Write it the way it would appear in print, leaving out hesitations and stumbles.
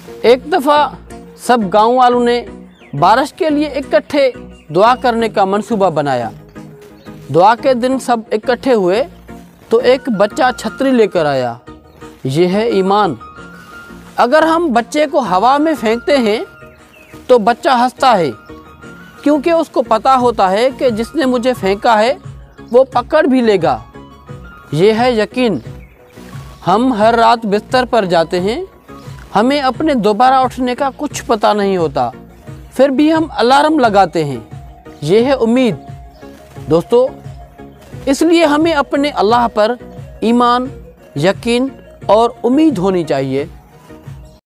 एक दफ़ा सब गांव वालों ने बारिश के लिए इकट्ठे दुआ करने का मंसूबा बनाया। दुआ के दिन सब इकट्ठे हुए तो एक बच्चा छतरी लेकर आया। ये है ईमान। अगर हम बच्चे को हवा में फेंकते हैं तो बच्चा हंसता है, क्योंकि उसको पता होता है कि जिसने मुझे फेंका है वो पकड़ भी लेगा। ये है यकीन। हम हर रात बिस्तर पर जाते हैं, हमें अपने दोबारा उठने का कुछ पता नहीं होता, फिर भी हम अलार्म लगाते हैं। ये है उम्मीद। दोस्तों, इसलिए हमें अपने अल्लाह पर ईमान, यकीन और उम्मीद होनी चाहिए।